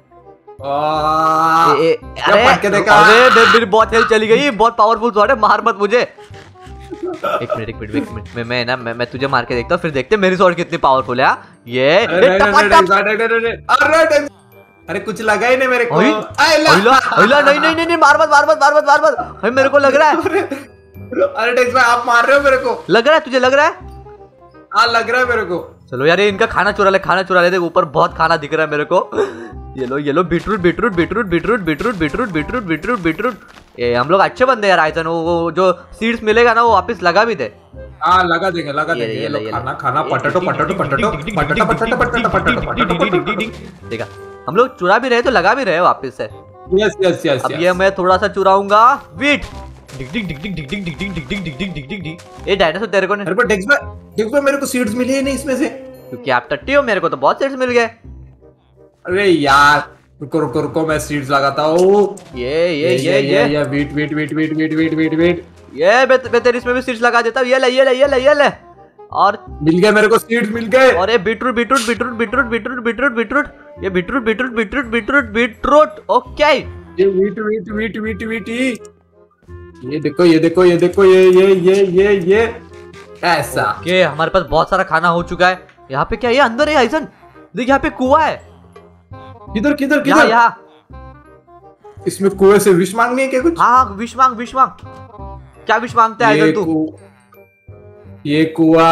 आ,
ए, ए,
क्या
अरे
पढ़ के देखा?
अरे मेरी मेरी बहुत हेल्थ चली गई, बहुत पावरफुल स्वॉर्ड है, मार मत मुझे। एक मिनट एक मिनट एक मिनट, मैं मैं ना मैं, मैं तुझे मार के देखता हूँ, फिर देखते हैं मेरी स्वॉर्ड कितनी पावरफुल है। हाँ? ये
अरे
ए,
नहीं,
टपा,
नहीं,
टप।
नहीं, नहीं, नहीं, नहीं, अरे डेक्स- अरे कुछ लगा ही नहीं मेरे को।
ओइल,
आइला।
ओइला, ओइला, नहीं नहीं नहीं नहीं, मार मत मार मत मार मत मार मत। भाई मेरे को लग रहा है,
अरे डेक्स भाई आप मार रहे हो मेरे को?
लग रहा है तुझे, लग रहा है?
हाँ लग रहा है मेरे को।
चलो यार ये इनका खाना चुरा ले, खाना चुरा ले, देख ऊपर बहुत खाना दिख रहा है मेरे को। ये लो ये लो, beetroot beetroot beetroot beetroot beetroot beetroot beetroot beetroot beetroot. ये हम लोग अच्छे बंदे यार आइजन, वो वो जो सीड्स मिलेगा ना वो वापस लगा भी दे।
हाँ लगा देंगे लगा
ये
देंगे।
ये
ये
लो,
लो
ये लो।
खाना खाना पटटो पटटो पटटो पटटो पटटो पटटो पटटो पटटो।
देखा हम लोग चुरा भी रहे तो लगा भी रहे वापस से।
Yes yes yes.
अब ये मैं थोड़ा सा चुराऊंगा वीट। डिग डिग डिग डिग डिग डिग डिग डिग डिग डिग डिग डिग डिग डिग डिग। ये डायनासोर तेरे को नहीं,
अरे पर डेक्स भाई डेक्स भाई मेरे को सीड्स मिली ही नहीं इसमें से।
क्योंकि आप टट्टी हो, मेरे को तो बहुत सीड्स मिल गए।
अरे यार रुको रुको रुको, मैं सीड्स लगाता हूँ।
ये ये ये ये
ये wheat wheat wheat wheat wheat wheat wheat wheat.
ये मैं मैं तेरे इसमें भी सीड्स लगा देता हूँ। ये ले ये ले ये ले ये ले, और
मिल गए मेरे को सीड्स मिल गए।
और ये beetroot beetroot beetroot beetroot beetroot beetroot beetroot, ये beetroot beetroot beetroot beetroot beetroot. Okay
ये wheat wheat wheat wheat wheat ही। ये देखो ये देखो ये देखो ये ये ये ये ये ऐसा।
ओके हमारे पास बहुत सारा खाना हो चुका है। यहाँ पे क्या है? ये अंदर है आइजन, देख यहाँ पे कुआं है।
किधर किधर
यहाँ
किधर?
यहाँ
इसमें कुएं से विश मांगनी है क्या कुछ?
हाँ विश मांग विश मांग। क्या विश मांगते हैं
ये
आइजन तू?
कु- ये कुआ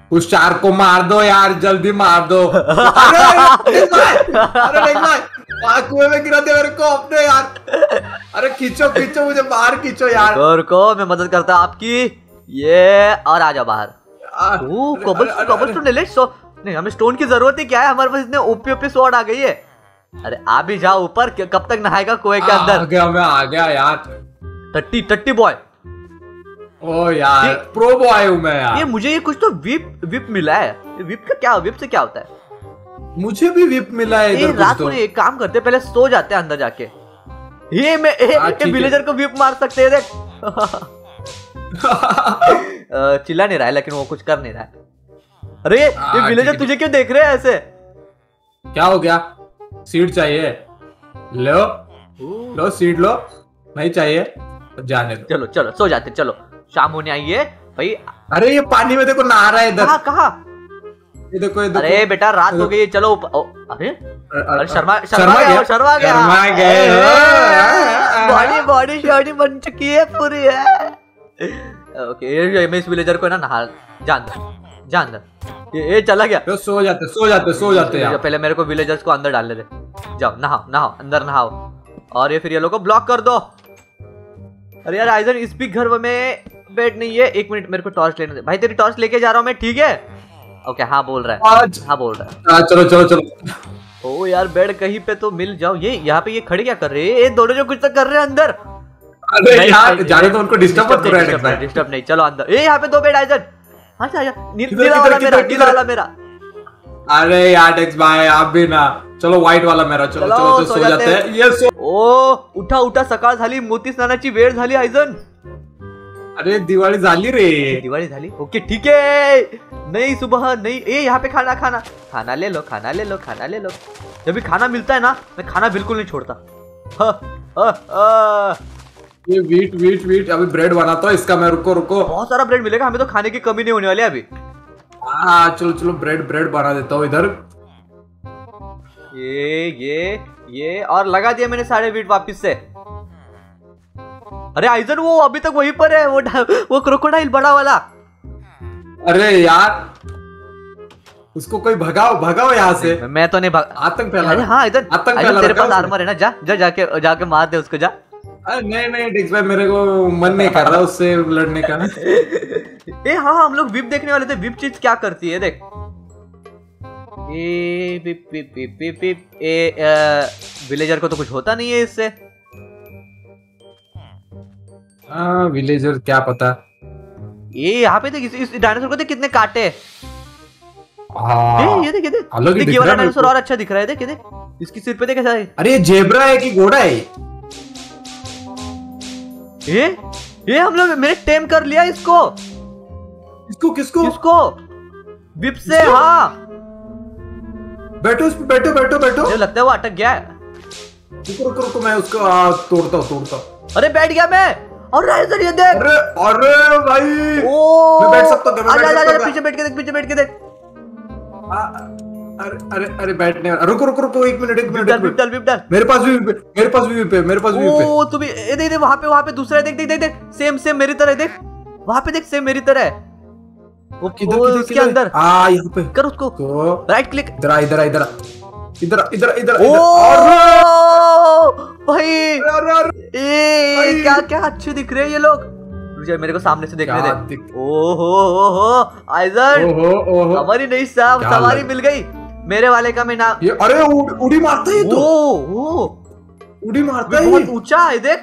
उस शार्क को मार दो यार, जल्दी मार दो। अरे अरे नहीं भाई, कुएं में गिरा दिया मेरे को अपने यार। अरे खींचो खींचो मुझे बाहर खींचो यार।
रुको मैं मदद करता हूँ आपकी। ये और आ जाओ बाहर। कोबलस्टोन ले ले। नहीं हमें स्टोन की जरूरत ही क्या है, हमारे पास इतने ओपी ओपी स्वॉर्ड आ गई है। अरे आ भी जाओ ऊपर, कब तक नहाएगा कुएं के अंदर।
आ गया मैं, आ गया यार।
टट्टी टट्टी बॉय।
ओ यार प्रो बॉय हूँ मैं यार।
ये मुझे ये कुछ तो विप विप मिला है। विप का क्या, विप से क्या होता है?
मुझे भी विप मिला है इधर।
रात को एक काम करते पहले सो जाते हैं अंदर जाके। ये मैं ये विलेजर को विप मार सकते हैं देख। चिल्ला नहीं रहा है लेकिन वो कुछ कर नहीं रहा है। अरे ये विलेजर तुझे क्यों देख रहे हैं ऐसे?
क्या हो गया? सीड चाहिए? लो लो सीड लो। नहीं चाहिए जाने दो।
चलो चलो सो जाते, चलो शाम होने आई है भाई।
अरे ये पानी में देखो नहा रहा है इधर।
कहाँ कहाँ?
ये देखो ये देखो।
अरे बेटा रात हो गई, चलो। अरे अरे शर्मा
शर्मा गया
शर्मा गया
शर्मा गया।
बॉडी बॉडी शॉडी बन चुकी है पूरी है। ओके मैं इस विलेजर को ना नहा जान दो जान दो। ये, ये चला गया।
तो सो जाते सो जाते सो जाते यार।
पहले मेरे को विलेजर्स को अंदर डालने दे। जाओ नहाओ नहाओ अंदर नहाओ। और ये फिर ये लोग को ब्लॉक कर दो। अरे यार आइजन इस भी घर में बेड नहीं है। एक मिनट मेरे को टॉर्च लेने दे भाई। तेरी टॉर्च लेके जा रहा हूँ मैं, ठीक है? ओके हाँ बोल रहा है।
आज
हाँ बोल रहा है।
चलो चलो चलो।
ओ यार बेड कहीं पे तो मिल जाओ। ये यहाँ पे ये खड़े क्या कर रहे हैं? ये दोनों जो कुछ तो कर रहे हैं अंदर।
अरे यार जाने तो उनको डिस्टर्ब मत करो।
डिस्टर्ब डिस्टर्ब नहीं, चलो अंदर। ये यहाँ पे दो बेड आइजन। हाँ नीला वाला मेरा, नीला वाला मेरा।
अरे यार डेक्स भाई आप भी ना। चलो व्हाइट वाला मेरा। चलो चलो, चलो, चलो सो जाते हैं। ये सो।
ओ उठा उठा सकाळ झाली, मोती स्नानाची वेळ झाली आइजन।
अरे दिवाळी झाली रे।
दिवाळी झाली ओके ठीक है। नहीं सुबह नहीं। ए यहाँ पे खाना खाना खाना ले लो खाना ले लो खाना ले लो। जब भी खाना मिलता है ना मैं खाना बिल्कुल नहीं छोड़ता। हा, हा, हा।
ये वीट वीट वीट अभी ब्रेड बनाता हूँ इसका मैं। रुको रुको
बहुत सारा ब्रेड मिलेगा हमें तो, खाने की कमी नहीं होने वाली है अभी।
हाँ चलो चलो ब्रेड ब्रेड बना देता हूँ इधर।
ये ये ये और लगा दिया मैंने सारे वीट वापिस से। अरे आइजन वो अभी तक वहीं पर है, वो वो क्रोकोडाइल बड़ा वाला।
अरे यार उसको कोई भगाओ भगाओ यहाँ से।
मैं तो नहीं भाग।
आतंक फैला।
अरे हाँ आइजन
आतंक फैला।
तेरे पास आर्मर है ना? जा जा जाके जाके मार दे उसको जा।
अरे नहीं नहीं डिक्स भाई मेरे को मन नहीं कर रहा उससे लड़ने का।
ए हाँ हम लोग विप देखने वाले थे। विप चीज क्या करती है देख। ए विप विप विप विप विप। ए विलेजर को तो कुछ होता नहीं है इससे।
हाँ विलेजर क्या पता।
ये यहाँ पे देख इस, इस डायनासोर को देख कितने काटे।
हाँ
ये ये देख ये देख
अलग ही
देख,
दिख
ये वाला
रहा है
डायनासोर और अच्छा दिख रहा है। देख ये देख इसकी सिर पे देख कैसा है।
अरे ये जेब्रा है कि घोड़ा है?
ये ये हम लोग मैंने टेम कर लिया इसको।
इसको किसको?
इसको विप से। हाँ
बैठो उस पे बैठो बैठो बैठो।
मुझे लगता है वो अटक गया है।
रुको रुको रुको मैं उसको आ, तोड़ता हूँ तोड़ता हूँ।
अरे बैठ गया मैं। और राइजर ये देख।
अरे अरे भाई
ओ
मैं बैठ सकता हूँ।
आजा आजा आजा पीछे बैठ के देख पीछे बैठ के देख।
अरे अरे अरे बैठने रुको रुको रुको एक मिनट एक मिनट।
विप डाल विप डाल।
मेरे पास भी मेरे पास भी पे मेरे पास भी पे।
ओ तू भी ये देख देख वहां पे वहां पे दूसरा देख देख देख देख सेम सेम मेरी तरह देख। वहां पे देख सेम मेरी तरह है। वो किधर इसके अंदर।
हाँ यहाँ पे
कर उसको राइट क्लिक।
इधर इधर इधर इधर इधर इधर।
ओ भाई ए क्या क्या अच्छे दिख रहे हैं ये लोग। मुझे मेरे को सामने से देखने दे। ओहो ओहो आइजन हमारी नई सवारी मिल गई। मेरे वाले का मैं नाम
ये। अरे उड़ी मारता है तो।
ओ
उड़ी मारता है
बहुत ऊंचा है देख।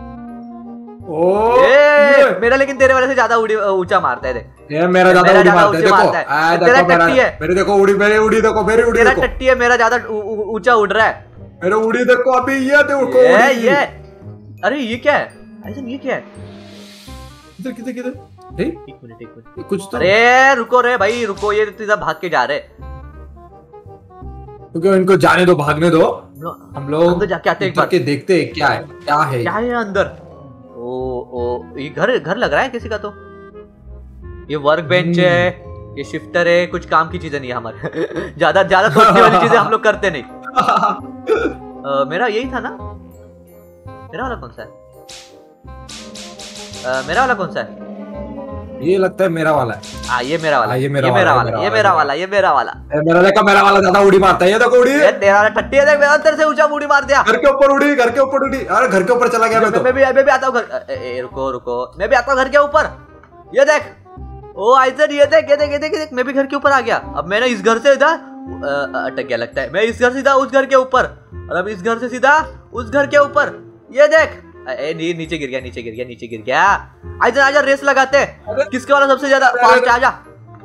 ओ
ए, मेरा लेकिन तेरे वाले से ज्यादा उड़ी ऊंचा मारता है देख।
ये मेरा ज्यादा उड़ी मारता है देखो।
तेरा टट्टी है।
मेरे देखो उड़ी मेरी उड़ी देखो मेरी उड़ी
तेरा टट्टी है मेरा ज्यादा ऊंचा उड़ रहा है।
मेरा उड़ी देखो अभी ये देखो
ये ये अरे ये क्या है आइजन ये क्या है?
किधर किधर किधर? एक
मिनट एक मिनट
कुछ तो।
अरे रुको रे भाई रुको ये सीधा भाग के जा रहे।
क्योंकि इनको जाने दो भागने दो। हम लोग
अंदर जाके आते हैं एक बार
के देखते हैं क्या है क्या है
क्या है अंदर। ओ ओ ये घर घर लग रहा है किसी का। तो ये वर्क बेंच है, ये शिफ्टर है, कुछ काम की चीजें नहीं है हमारे। ज्यादा ज्यादा सोचने वाली चीजें हम लोग करते नहीं। आ, मेरा यही था ना। मेरा वाला कौन सा है? आ, मेरा वाला कौन सा है?
ये लगता है मेरा वाला है।
हाँ ये मेरा वाला,
हाँ,
ये मेरा वाला, ये मेरा वाला, ये मेरा वाला।
मेरा देखा, मेरा वाला ज्यादा उड़ी मारता है। ये देखो उड़ी,
तेरा वाला टट्टी है, देख मेरा अंदर से ऊंचा उड़ी मार दिया।
घर के ऊपर उड़ी, घर के ऊपर उड़ी। अरे घर के ऊपर चला गया मैं तो।
मैं भी मैं भी आता हूँ घर। ए, रुको रुको, मैं भी आता हूँ घर के ऊपर। ये देख, ओ आइजन, ये देख ये देख ये देख ये देख, मैं भी घर के ऊपर आ गया। अब मैंने इस घर से इधर अटक गया लगता है। मैं इस घर से सीधा उस घर के ऊपर, और अब इस घर से सीधा उस घर के ऊपर। ये देख, ए, नीचे गिर गया, नीचे गिर गया, नीचे गिर गया। आइजन आजा, रेस लगाते हैं, किसके वाला सबसे ज्यादा फास्ट है। आजा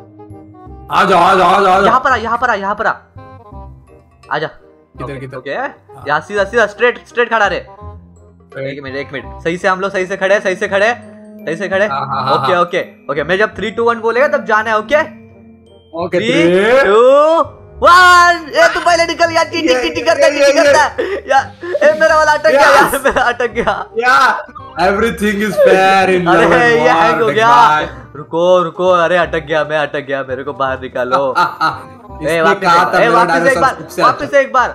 आजा आजा आजा,
यहाँ पर आ, यहाँ पर आ, यहाँ पर आ, आजा।
किधर किधर?
ओके, यहाँ सीधा सीधा स्ट्रेट स्ट्रेट खड़ा रहे। एक मिनट एक मिनट, सही से हम लोग सही से खड़े, सही से खड़े, सही से खड़े। ओके ओके ओके, मैं जब थ्री टू वन बोलेगा तब जाना है। Okay
okay,
three two one. ये तू पहले निकल यार, चीटिंग चीटिंग करता है, चीटिंग करता है यार। ए मेरा वाला अटक गया यार, मेरा अटक गया
यार। Everything is fair in love.
अरे ये हैक हो गया। रुको रुको, अरे अटक गया, मैं अटक गया, मेरे को बाहर निकालो। ए वापस ए वापस एक बार, वापस एक बार।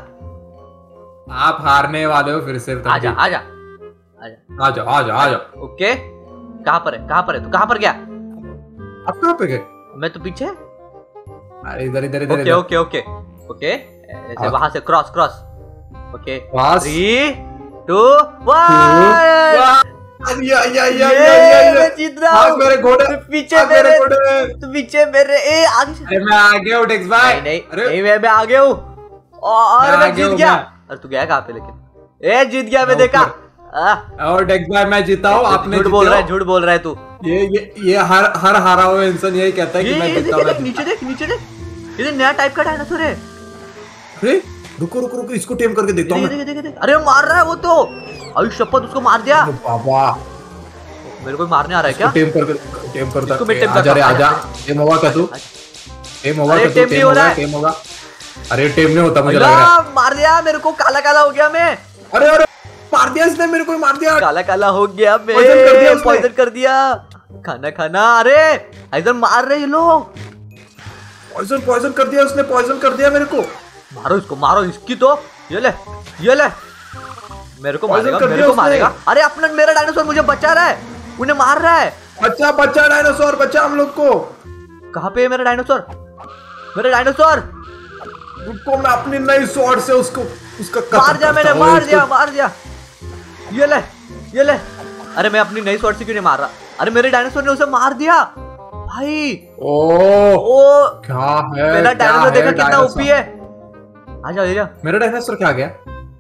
आप हारने वाले हो फिर से।
आजा आजा आजा
आजा आजा आजा।
ओके, कहाँ पर है, कहाँ पर है तू, कहाँ पर गया?
आप कहाँ पे गए?
मैं तो पीछे।
अरे इधर इधर इधर।
ओके ओके ओके ओके, ऐसे वहां से cross cross. Okay, three two one.
या या या या,
मैं जीत रहा हूँ।
मेरे घोड़े
पीछे मेरे, तू पीछे मेरे। ए आगे।
अरे मैं आ गया हूँ टेक्स भाई।
नहीं नहीं, मैं मैं आ गया हूँ और मैं जीत गया। अरे तू गया कहाँ पे लेकिन? ए जीत गया मैं, देखा।
और टेक्स भाई मैं जीता हूँ, आपने
झूठ बोल रहा है, झूठ बोल रहा है तू।
ये ये ये हर हर हारा हुआ इंसान यही कहता है कि मैं जीता हूँ।
नीचे देख, नीचे देख, ये नया टाइप का डायनासोर है।
अरे रुको रुको रुको, इसको टेम करके देखता हूँ मैं।
देख देख देख, अरे मार रहा है वो तो। अरे शपथ, उसको मार दिया।
बाबा
मेरे को मारने आ रहा है क्या?
टेम करके टेम करता।
इसको मैं टेम
आजा रे आजा। टेम होगा क्या तू? टेम होगा क्या तू? टेम होगा, टेम होगा। अरे टेम नहीं होता मुझे लग रहा है।
मार दिया मेरे को, काला काला हो गया मैं।
अरे अरे मार दिया इसने मेरे को, मार दिया।
काला काला हो गया मैं,
पॉइजन कर दिया,
पॉइजन कर दिया। खाना खाना। अरे इधर मार रहे ये लोग।
पॉइजन पॉइजन कर दिया उसने, पॉइजन कर दिया मेरे को।
मारो इसको, मारो इसकी तो। ये ले ये ले, मेरे को मारेगा, मेरे को मारेगा। अरे अपना मेरा डायनासोर मुझे बचा रहा है, उन्हें मार रहा है।
बच्चा बच्चा डायनासोर, बच्चा हम लोग को।
कहाँ पे है मेरा डायनासोर? मेरा डायनासोर।
रुको, मैं अपनी नई स्वॉर्ड से उसको उसका
मार दिया मैंने, मार दिया मार दिया। ये ले ये ले। अरे मैं अपनी नई स्वॉर्ड से क्यों नहीं मार रहा? अरे मेरे डायनासोर ने उसे मार दिया भाई।
ओ
ओ
क्या है?
मेरा डायनासोर देखा कितना ओपी है। आजा आजा।
मेरा डायनासोर क्या आ गया?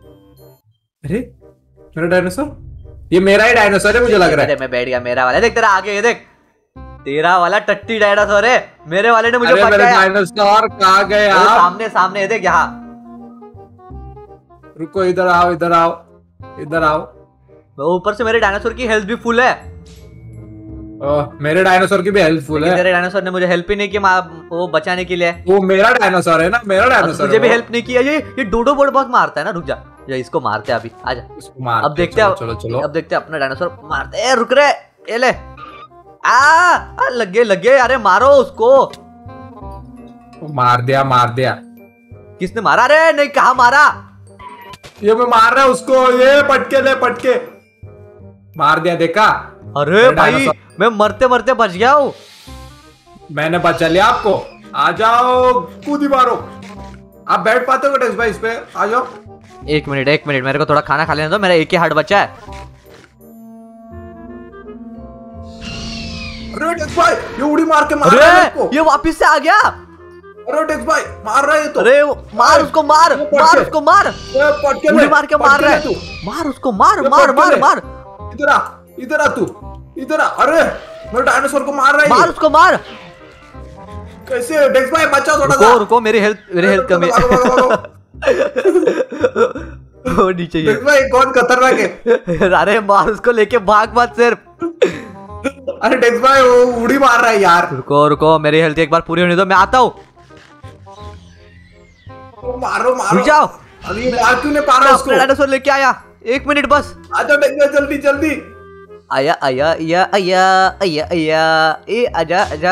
अरे मेरा डायनासोर, ये मेरा ही डायनासोर है मुझे लग रहा है।
मैं बैठ गया, मेरा वाला देख, तेरा आगे ये देख, तेरा वाला टट्टी डायनासोर है, मेरे वाले ने मुझे
पकड़ा। मेरा डायनासोर कहाँ गए आप?
सामने सामने ये देख, यहाँ।
रुको, इधर आओ इधर आओ इधर आओ।
ऊपर से मेरे डायनासोर की हेल्थ भी फुल है।
ओ, मेरे डायनासोर की भी हेल्प फुल है।
तेरे डायनासोर ने मुझे हेल्प ही नहीं की वो बचाने के लिए।
वो मेरा डायनासोर है ना, मेरा डायनासोर।
मुझे भी हेल्प नहीं किया। ये ये डोडो बोर्ड बहुत मारता है ना। रुक जा, ये इसको मारते हैं अभी। आजा
इसको मार।
अब देखते हैं,
चलो चलो
अब देखते हैं अपना डायनासोर मारते हैं। रुक रे, ये ले। आ लगे लगे, अरे मारो उसको।
मार दिया मार दिया।
किसने मारा? रे नहीं, कहा मारा?
ये मैं मार रहा उसको। ये पटके ले, पटके मार दिया, देखा?
अरे भाई मैं मरते मरते बच गया हूँ।
मैंने बचा लिया आपको। आ जाओ, कूदी मारो। आप बैठ पाते हो टेक्स भाई इस पे? आ जाओ।
एक मिनट एक मिनट, मेरे को थोड़ा खाना खा लेने दो, मेरा एक ही हार्ट बचा है।
अरे टेक्स भाई, ये उड़ी मार के मार
रहा
है इसको।
ये वापस से आ गया।
अरे टेक्स भाई मार रहा है तो।
अरे मार उसको, मार मार उसको, मार।
पटके
उड़ी मार के मार रहा है। मार उसको, मार मार मार मार।
इधर आ, इधर आ तू, इधर आ। अरे मेरे डायनासोर को मार रहा है।
मार उसको, मार।
कैसे टेक्स भाई? बचा थोड़ा सा।
रुको रुको, मेरी हेल्थ मेरी हेल्थ कम है। वो नीचे
टेक्स भाई कौन खतरनाक है?
अरे मार उसको, लेके भाग मत सिर्फ।
अरे टेक्स भाई वो उड़ी मार रहा है यार।
रुको रुको, मेरी हेल्थ एक बार पूरी होने दो, मैं आता हूँ।
मारो मारो,
रुक जाओ।
अभी मार क्यों नहीं पा रहा उसको?
डायनासोर लेके आया, एक मिनट बस।
आ जाओ टेक्स भाई, जल्दी जल्दी।
आया आया आया आया आया आया। ए आजा आजा।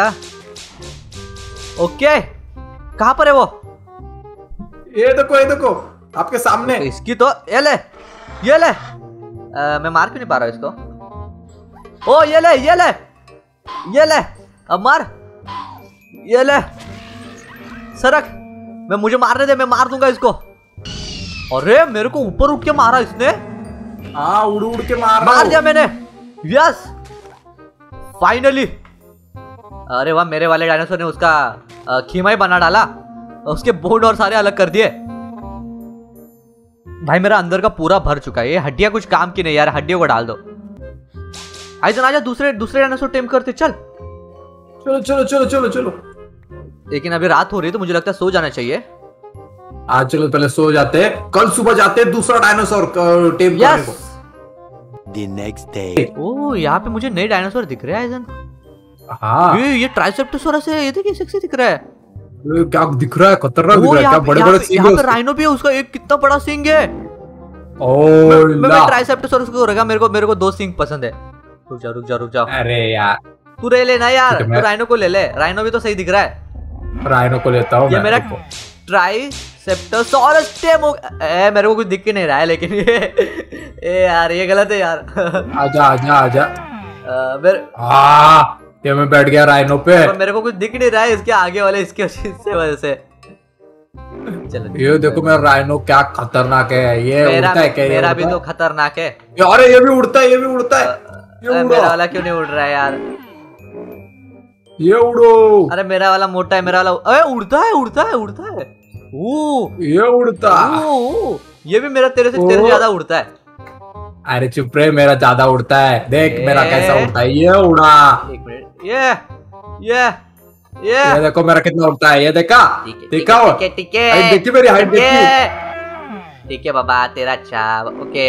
ओके, कहाँ पर है वो?
ये देखो ये देखो आपके सामने।
तो इसकी तो ये ले ये ले। आ, मैं मार क्यों नहीं पा रहा इसको? ओ ये ले ये ले ये ले। अब मार, ये ले सरक, मैं मुझे मारने दे, मैं मार दूंगा इसको। अरे मेरे को ऊपर उठ के मारा इसने।
हाँ उड़ उड़ के मार
मार दिया मैंने, यस फाइनली। अरे वाह, मेरे वाले डायनासोर ने उसका खीमा ही बना डाला, उसके बोन और सारे अलग कर दिए। भाई मेरा अंदर का पूरा भर चुका है, ये हड्डियां कुछ काम की नहीं यार, हड्डियों को डाल दो। आइजन आजा, दूसरे दूसरे डायनासोर टेम करते, चल
चलो चलो चलो चलो चलो।
लेकिन अभी रात हो रही है तो मुझे लगता है सो जाना चाहिए।
आज चलो पहले सो जाते हैं, कल सुबह जाते हैं दूसरा डायनासोर टेम करने को।
The next day.
ओह यहाँ पे मुझे नए डायनासोर दिख रहे हैं आइजन।
हाँ
ये ये ट्राइसेप्टोसॉरस है, ये देखिए सेक्सी दिख रहा है।
ये क्या दिख रहा है, खतरनाक दिख
वो
रहा है, क्या
यहाँ
बड़े
यहाँ
बड़े
पे-
सींग
यहाँ
है
पे
उसके।
राइनो भी है, उसका एक कितना बड़ा सींग है।
ओ
मैं
ला।
ट्राइसेप्टोसॉरस को रखा, मेरे को मेरे को दो सींग पसंद है। रुक जा रुक जा रुक जा,
अरे यार
तू ले लेना यार,
ठीक है,
तू
मैं-
राइनो को ले ले, राइनो भी तो सही दिख रहा है।
राइनो को लेता हूँ
ये
मैं,
मेरा
रुको।
ट्राइसेप्टोसॉरस टेम हो ए, मेरे को कुछ दिख ही नहीं रहा है, लेकिन ये ए यार ये गलत है यार।
आजा आजा आजा।
अ, मेरे
हाँ ये मैं बैठ गया राइनो पे।
मेरे को कुछ दिख नहीं रहा है इसके आगे वाले, इसके इससे वजह से। चलो
ये देखो मेरा राइनो क्या खतरनाक है, ये
मेरा
उड़ता है क्या? ये
मेरा भी
उड़ता
तो खतरनाक है।
है? अरे ये भी उड़ता है, ये भी उड़ता है, ये
अरे
उड़ो
मेरा वाला क्यों नहीं उड़ रहा है यार?
ये उड़ो,
अरे मेरा वाला मोटा है, मेरा वाला अरे उड़ता है उड़ता है उड़ता है। ओ
ये उड़ता।
ओ, ये भी मेरा तेरे से तेरे से
ओ।
ज्यादा उड़ता है।
अरे चुप रहे, मेरा ज्यादा उड़ता है, देख
ए।
मेरा कैसा उड़ता है, ये उड़ा।
एक मिनट, ये ये ये
ये देखो मेरा कितना उड़ता है, ये देखा
ठीक है,
देखा
ठीक है, ठीक है,
हाइट देखी मेरी, हाइट
ठीक
देखी।
है। ठीक है बाबा, तेरा अच्छा ओके।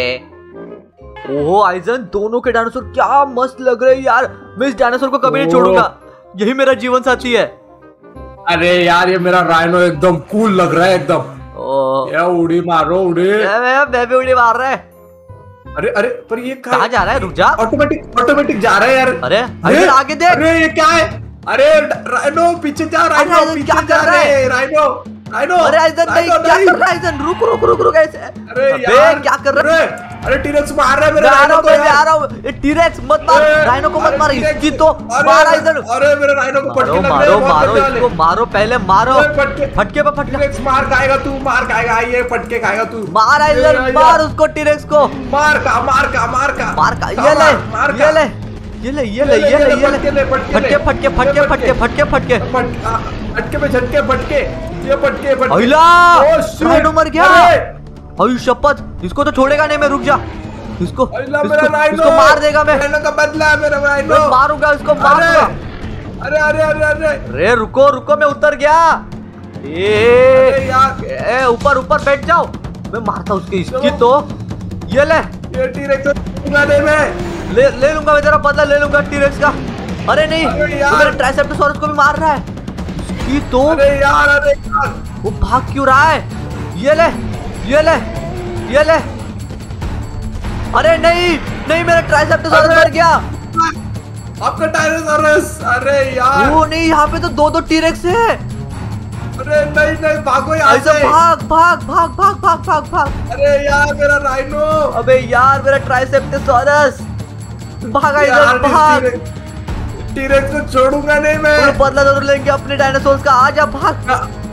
ओहो आइजन, दोनों के डायनासोर क्या मस्त लग रहे हैं यार, मैं इस डायनासोर को कभी नहीं
ओ।
छोड़ूंगा, यही मेरा जीवन साथी है।
अरे यार ये मेरा राइनो एकदम कूल लग रहा है एकदम।
ओ
ये उड़ी मारो उड़ी।
मैं मैं भी उड़ी मार रहा है।
अरे अरे पर ये
कहाँ जा रहा है, रुक जा।
ऑटोमेटिक ऑटोमेटिक जा रहा है यार।
अरे आइजन आगे देख।
अरे ये क्या है? अरे राइनो पीछे जा, राइनो
अरे,
पीछे
क्या
जा
कर रहा
रहे
है?
हैं, राइनो राइनो।
अरे आइजन नहीं,
राइनो,
क्या कर रहा है आइजन, रुक रुक रुक रुक ऐसे।
अरे
अबे,
यार
क्या कर रहा है?
अरे अरे टीरेक्स मार रहा है मेरे
मैं आ रहा
राइनो
हूँ,
को
मैं भी आ
यार।
रहा हूँ। ये टीरेक्स मत मार,
अरे,
राइनो को मत
अरे,
मार,
T-Rex-
इसकी तो
अरे,
मार आइजन।
अरे मेरे राइनो को
मारो
फटके लग रहे
मारो
हैं, बहुत
मारो
फटने वाले।
इसको मारो, पहले मारो,
अरे, फटके
फटके पे फटके
टीरेक्स मार खाएगा तू, मार खाएगा, ये फटके खाएगा तू।
मार
ये
आइजन,
यार,
मार उसको टीरेक्स को,
मार का मार का मार का
मार का,
का,
ये ले
मार
ये
का।
ले ये ले ये ले ये ले ये
फटके
ले
ले, फटके
फटके
ले।
फटके
ये
फटके फटके फटके फटके
फट- आ, फटके पे झटके फटके, ये फटके फटके।
अहिला,
ओ, shit!
राइनो मर गया।
अरे,
अयु शपथ, इसको तो छोड़ेगा नहीं मैं, रुक जा। इसको
अहिला,
इसको,
मेरा राइनो।
इसको मार देगा मैं,
राइनो का बदला है मेरा राइनो।
मैं मारूंगा इसको,
अरे
मारूंगा।
अरे अरे अरे अरे
अरे रुको रुको, मैं उतर गया।
अरे
ए
यार
ए, ऊपर ऊपर बैठ जाओ, मैं मारता हूँ उसकी, इसकी
चलो।
तो ये ले
ये टीरेक्स दे मैं।
ले ले लूंगा मैं, तेरा बदला ले लूंगा टीरेक्स का। अरे नहीं,
अरे यार।
वो मेरे ट्राइसेप्टोसॉरस को भी मार रहा है। इसकी तो
अरे यार अरे यार
वो भाग क्यों रहा है? ये ले ये ले ये ले। अरे नहीं नहीं, मेरा ट्राइसेप्टोसॉरस
अरे।
मर गया।
आपका टायरोसॉरस। अरे यार
वो नहीं, यहाँ पे तो दो दो टीरेक्स है।
अरे नहीं नहीं भागो यहाँ
ऐसा
से।
भाग भाग भाग भाग भाग भाग भाग।
अरे यार मेरा राइनो।
अबे यार मेरा ट्राइसेप्टोसॉरस, भागा इधर भाग।
टीरेक्स को छोड़ूंगा नहीं मैं।
वो बदला जरूर लेंगे अपने डायनासोर्स का, आजा भाग।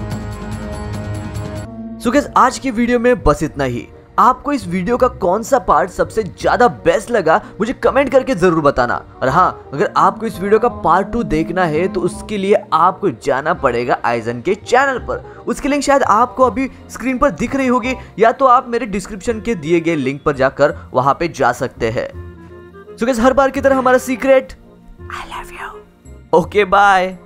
सो गाइस, आज की वीडियो में बस इतना ही। आपको इस वीडियो का कौन सा पार्ट सबसे ज्यादा बेस्ट लगा मुझे कमेंट करके जरूर बताना। और हाँ, अगर आपको इस वीडियो का पार्ट टू देखना है तो उसके लिए आपको जाना पड़ेगा आइजन के चैनल पर। उसकी लिंक शायद आपको अभी स्क्रीन पर दिख रही होगी, या तो आप मेरे डिस्क्रिप्शन के दिए गए लिंक पर जाकर वहां पे जा सकते हैं। सो गाइस, हर बार की तरह हमारा secret, I love you. Okay bye.